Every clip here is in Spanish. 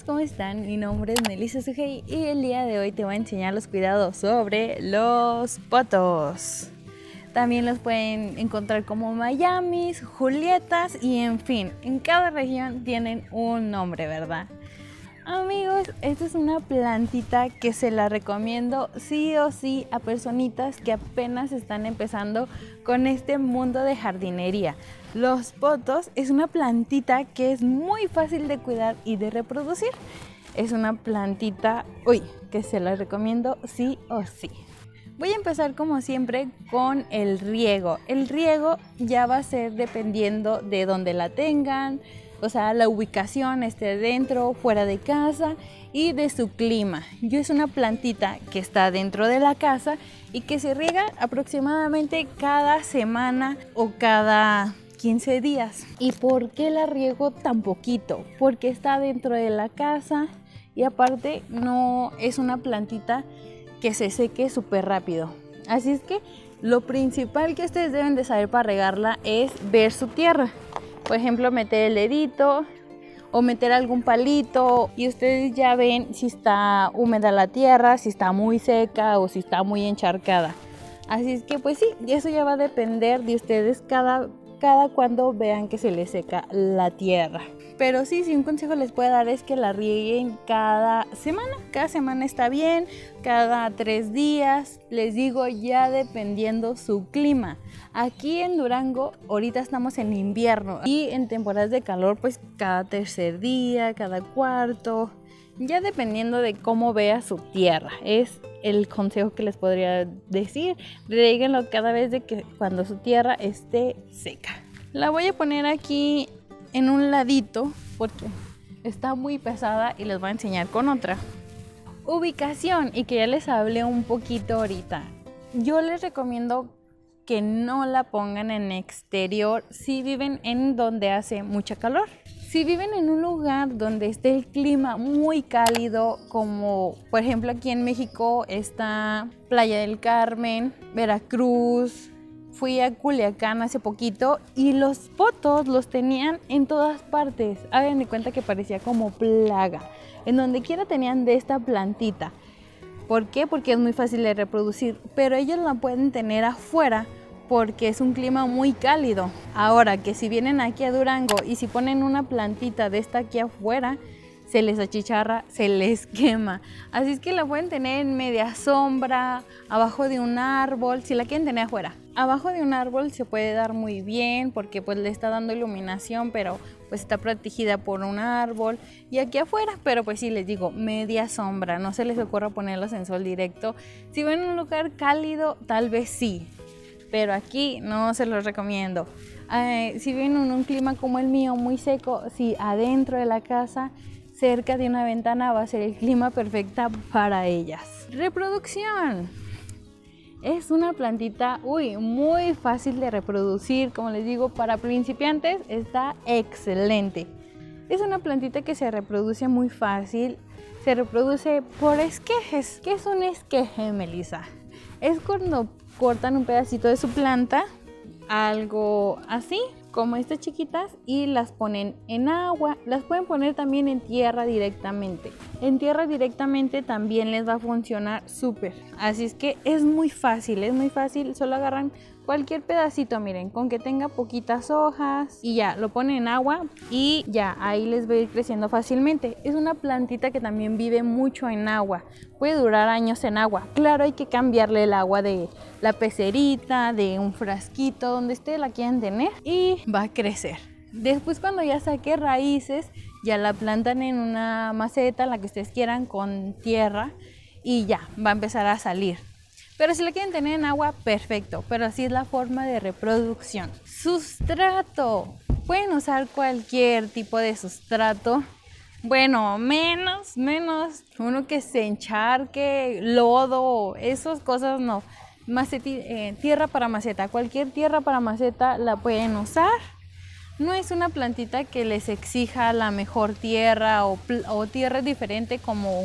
¿cómo están? Mi nombre es Melissa Sugey y el día de hoy te voy a enseñar los cuidados sobre los potos. También los pueden encontrar como Miamis, Julietas y en fin, en cada región tienen un nombre, ¿verdad? Amigos, esta es una plantita que se la recomiendo sí o sí a personitas que apenas están empezando con este mundo de jardinería. Los potos es una plantita que es muy fácil de cuidar y de reproducir. Es una plantita, que se la recomiendo sí o sí. Voy a empezar como siempre con el riego. El riego ya va a ser dependiendo de dónde la tengan, o sea, la ubicación, esté dentro, fuera de casa y de su clima. Yo es una plantita que está dentro de la casa y que se riega aproximadamente cada semana o cada 15 días. ¿Y por qué la riego tan poquito? Porque está dentro de la casa y aparte no es una plantita que se seque súper rápido. Así es que lo principal que ustedes deben de saber para regarla es ver su tierra. Por ejemplo, meter el dedito o meter algún palito y ustedes ya ven si está húmeda la tierra, si está muy seca o si está muy encharcada. Así es que pues sí, eso ya va a depender de ustedes cada cuando vean que se les seca la tierra. Pero sí, un consejo les puedo dar es que la rieguen cada semana. Cada semana está bien, cada 3 días, les digo, ya dependiendo su clima. Aquí en Durango ahorita estamos en invierno y en temporadas de calor pues cada tercer día, cada cuarto, ya dependiendo de cómo vea su tierra. Es el consejo que les podría decir. Rieguenlo cada vez de que cuando su tierra esté seca. La voy a poner aquí en un ladito porque está muy pesada y les voy a enseñar con otra. Ubicación, y que ya les hablé un poquito ahorita. Yo les recomiendo que no la pongan en exterior si viven en donde hace mucha calor. Si viven en un lugar donde esté el clima muy cálido, como por ejemplo aquí en México está Playa del Carmen, Veracruz, fui a Culiacán hace poquito y los potos los tenían en todas partes. Hagan de cuenta que parecía como plaga. En donde quiera tenían de esta plantita. ¿Por qué? Porque es muy fácil de reproducir, pero ellos la pueden tener afuera porque es un clima muy cálido. Ahora que si vienen aquí a Durango y si ponen una plantita de esta aquí afuera, se les achicharra, se les quema. Así es que la pueden tener en media sombra, abajo de un árbol, si la quieren tener afuera. Abajo de un árbol se puede dar muy bien porque pues le está dando iluminación, pero pues está protegida por un árbol. Y aquí afuera, pero pues sí les digo, media sombra, no se les ocurra ponerlos en sol directo. Si ven un lugar cálido, tal vez sí, pero aquí no se los recomiendo. Si viven en un clima como el mío, muy seco, sí, adentro de la casa, cerca de una ventana va a ser el clima perfecta para ellas. Reproducción. Es una plantita muy fácil de reproducir, como les digo, para principiantes está excelente. Es una plantita que se reproduce muy fácil, se reproduce por esquejes. ¿Qué es un esqueje, Melissa? Es cuando cortan un pedacito de su planta, algo así, como estas chiquitas, y las ponen en agua. Las pueden poner también en tierra directamente. En tierra directamente también les va a funcionar súper. Así es que es muy fácil, solo agarran cualquier pedacito, miren, con que tenga poquitas hojas y ya, lo ponen en agua y ya, ahí les va a ir creciendo fácilmente. Es una plantita que también vive mucho en agua, puede durar años en agua. Claro, hay que cambiarle el agua de la pecerita, de un frasquito, donde ustedes la quieran tener y va a crecer. Después cuando ya saque raíces, ya la plantan en una maceta, en la que ustedes quieran, con tierra y ya, va a empezar a salir. Pero si la quieren tener en agua, perfecto, pero así es la forma de reproducción. Sustrato. Pueden usar cualquier tipo de sustrato. Bueno, menos uno que se encharque, lodo, esas cosas no. Tierra para maceta, cualquier tierra para maceta la pueden usar. No es una plantita que les exija la mejor tierra o tierra diferente como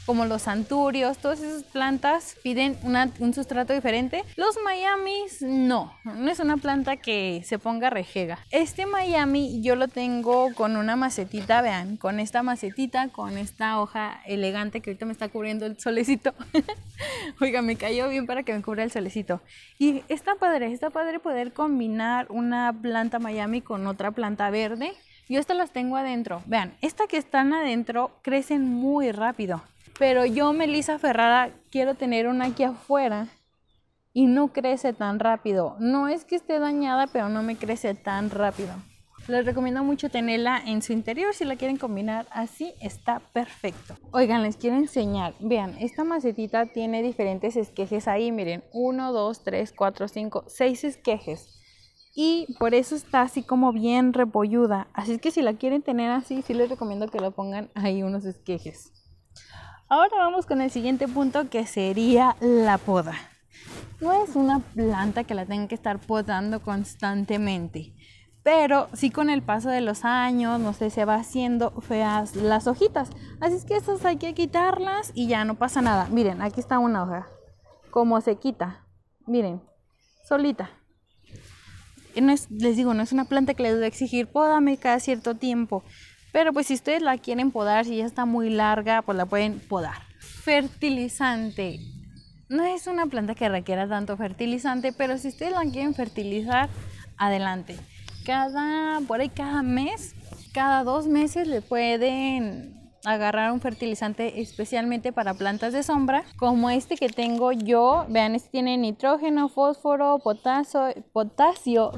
como los anturios, todas esas plantas piden un sustrato diferente. Los Miamis no es una planta que se ponga rejega. Este Miami yo lo tengo con una macetita, vean, con esta macetita, con esta hoja elegante que ahorita me está cubriendo el solecito. Oiga, me cayó bien para que me cubra el solecito. Y está padre poder combinar una planta Miami con otra planta verde. Yo estas las tengo adentro. Vean, estas que están adentro crecen muy rápido. Pero yo, Melissa Ferrara, quiero tener una aquí afuera y no crece tan rápido. No es que esté dañada, pero no me crece tan rápido. Les recomiendo mucho tenerla en su interior. Si la quieren combinar así, está perfecto. Oigan, les quiero enseñar. Vean, esta macetita tiene diferentes esquejes ahí. Miren, 1, 2, 3, 4, 5, 6 esquejes. Y por eso está así como bien repolluda. Así es que si la quieren tener así, sí les recomiendo que lo pongan ahí unos esquejes. Ahora vamos con el siguiente punto, que sería la poda. No es una planta que la tengan que estar podando constantemente, pero sí con el paso de los años, no sé, se va haciendo feas las hojitas. Así es que esas hay que quitarlas y ya no pasa nada. Miren, aquí está una hoja, como se quita, miren, solita. Les digo, no es una planta que les debe exigir pódame cada cierto tiempo. Pero pues si ustedes la quieren podar, si ya está muy larga, pues la pueden podar. Fertilizante. No es una planta que requiera tanto fertilizante, pero si ustedes la quieren fertilizar, adelante. Por ahí cada mes, cada 2 meses le pueden agarrar un fertilizante especialmente para plantas de sombra, como este que tengo yo. Vean, este tiene nitrógeno, fósforo, potasio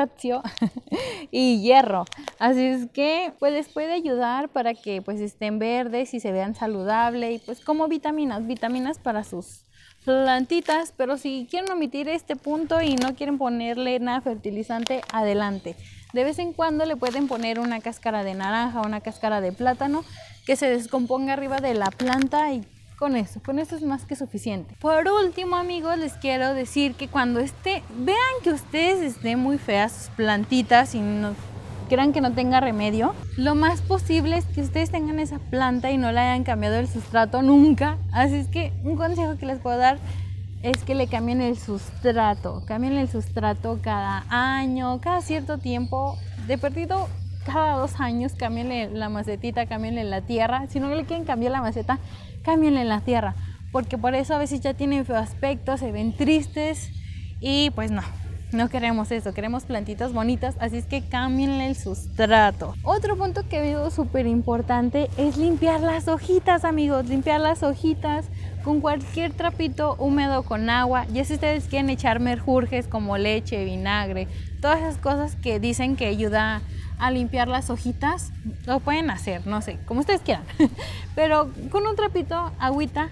y hierro. Así es que pues les puede ayudar para que pues estén verdes y se vean saludables, y pues como vitaminas para sus plantitas. Pero si quieren omitir este punto y no quieren ponerle nada fertilizante, adelante. De vez en cuando le pueden poner una cáscara de naranja o una cáscara de plátano que se descomponga arriba de la planta, y con eso es más que suficiente. Por último, amigos, les quiero decir que cuando vean que ustedes estén muy feas sus plantitas y no crean que no tenga remedio, lo más posible es que ustedes tengan esa planta y no la hayan cambiado el sustrato nunca. Así es que un consejo que les puedo dar es que le cambien el sustrato. Cambien el sustrato cada año, cada cierto tiempo. De perdido, cada 2 años, cámbienle la macetita, cámbienle la tierra. Si no le quieren cambiar la maceta, cámbienle la tierra. Porque por eso a veces ya tienen feo aspecto, se ven tristes. Y pues no queremos eso, queremos plantitas bonitas, así es que cámbienle el sustrato. Otro punto que veo súper importante es limpiar las hojitas, amigos. Limpiar las hojitas con cualquier trapito húmedo con agua. Ya si ustedes quieren echar menjurjes como leche, vinagre, todas esas cosas que dicen que ayuda a limpiar las hojitas, lo pueden hacer, no sé, como ustedes quieran. Pero con un trapito, agüita,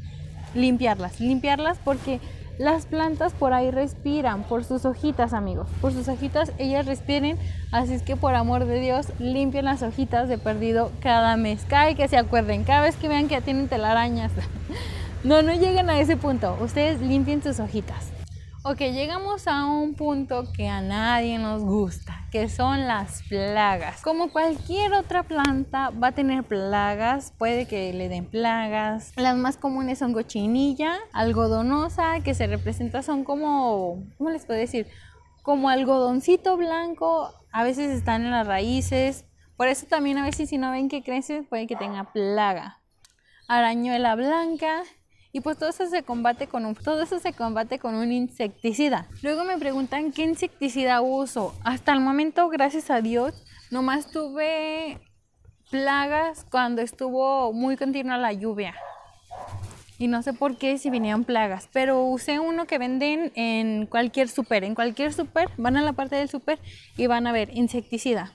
limpiarlas porque las plantas por ahí respiran, por sus hojitas, amigos. Por sus hojitas ellas respiren, así es que por amor de Dios, limpien las hojitas de perdido cada mes. Que se acuerden, cada vez que vean que ya tienen telarañas. No lleguen a ese punto, ustedes limpien sus hojitas. Ok, llegamos a un punto que a nadie nos gusta, que son las plagas. Como cualquier otra planta va a tener plagas, puede que le den plagas. Las más comunes son cochinilla, algodonosa, que se representa, son como, ¿cómo les puedo decir? Como algodoncito blanco, a veces están en las raíces. Por eso también a veces si no ven que crece, puede que tenga plaga. Arañuela blanca. Y pues todo eso se combate con un insecticida. Luego me preguntan qué insecticida uso. Hasta el momento, gracias a Dios, nomás tuve plagas cuando estuvo muy continua la lluvia. Y no sé por qué si vinieron plagas, pero usé uno que venden en cualquier súper. En cualquier súper, van a la parte del súper y van a ver insecticida.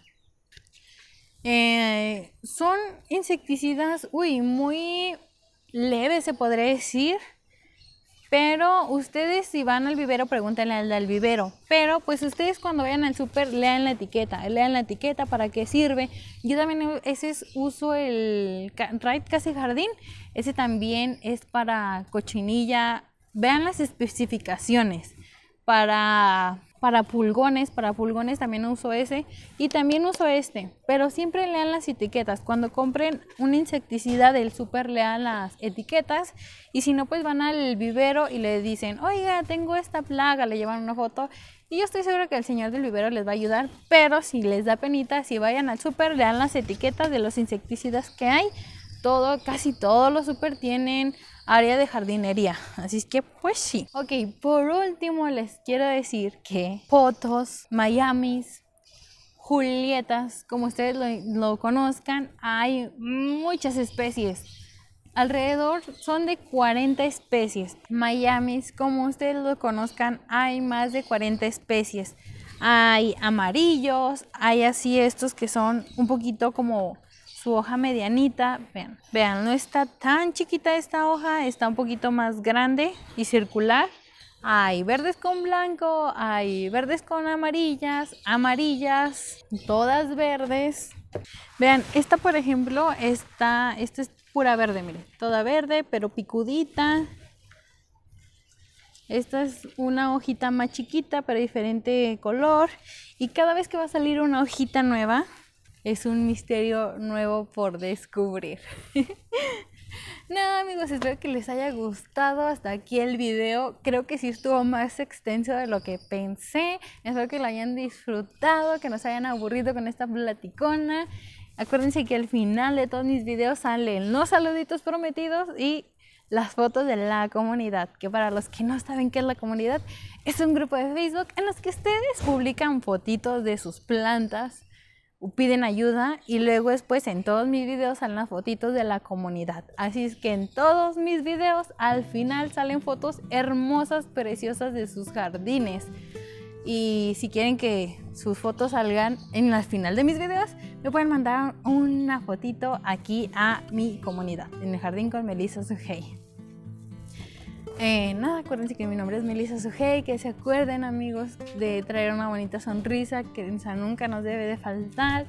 Son insecticidas, muy leve, se podría decir, pero ustedes si van al vivero pregúntenle al del vivero. Pero pues ustedes cuando vayan al súper lean la etiqueta para qué sirve. Yo también uso el Raid Casi Jardín, ese también es para cochinilla. Vean las especificaciones para para pulgones también uso ese y también uso este, pero siempre lean las etiquetas. Cuando compren un insecticida del súper, lean las etiquetas, y si no, pues van al vivero y le dicen, oiga, tengo esta plaga, le llevan una foto y yo estoy segura que el señor del vivero les va a ayudar. Pero si les da penita, si vayan al súper, lean las etiquetas de los insecticidas que hay. Casi todos los súper tienen área de jardinería, así es que pues sí. Ok, por último les quiero decir que potos, miamis, julietas, como ustedes lo conozcan, hay muchas especies. Alrededor son de 40 especies. Miamis, como ustedes lo conozcan, hay más de 40 especies. Hay amarillos, hay así estos que son un poquito como su hoja medianita. Vean, no está tan chiquita esta hoja, está un poquito más grande y circular. Hay verdes con blanco, hay verdes con amarillas, todas verdes. Vean, esta por ejemplo, esta es pura verde, miren, toda verde pero picudita. Esta es una hojita más chiquita pero diferente color, y cada vez que va a salir una hojita nueva es un misterio nuevo por descubrir. Nada, amigos, espero que les haya gustado hasta aquí el video. Creo que sí estuvo más extenso de lo que pensé. Espero que lo hayan disfrutado, que no se hayan aburrido con esta platicona. Acuérdense que al final de todos mis videos salen los saluditos prometidos y las fotos de la comunidad, que para los que no saben qué es la comunidad, es un grupo de Facebook en los que ustedes publican fotitos de sus plantas, piden ayuda, y luego después en todos mis videos salen las fotitos de la comunidad. Así es que en todos mis videos al final salen fotos hermosas, preciosas de sus jardines. Y si quieren que sus fotos salgan en la final de mis videos, me pueden mandar una fotito aquí a mi comunidad, en el jardín con Melissa Sugey. Nada, acuérdense que mi nombre es Melissa Sugey, que se acuerden, amigos, de traer una bonita sonrisa, que esa nunca nos debe de faltar,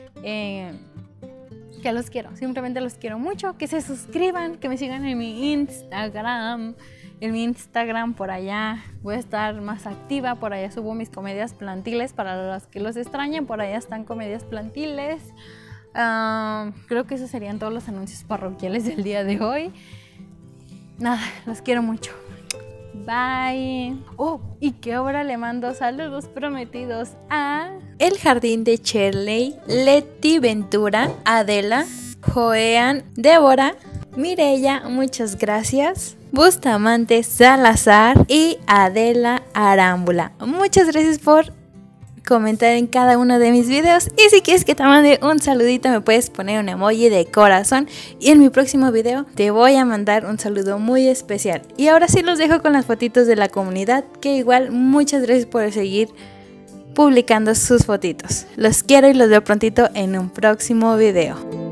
que los quiero, simplemente los quiero mucho, que se suscriban, que me sigan en mi Instagram. En mi Instagram, por allá voy a estar más activa, por allá subo mis comedias plantiles, para los que los extrañen, por allá están comedias plantiles. Creo que esos serían todos los anuncios parroquiales del día de hoy. Nada, los quiero mucho. Bye. Oh, y que ahora le mando saludos prometidos a El Jardín de Shirley, Leti Ventura, Adela, Joean, Débora, Mireya, muchas gracias, Bustamante Salazar y Adela Arámbula. Muchas gracias por comentar en cada uno de mis videos, y si quieres que te mande un saludito me puedes poner un emoji de corazón y en mi próximo video te voy a mandar un saludo muy especial. Y ahora sí los dejo con las fotitos de la comunidad, que igual muchas gracias por seguir publicando sus fotitos. Los quiero y los veo prontito en un próximo video.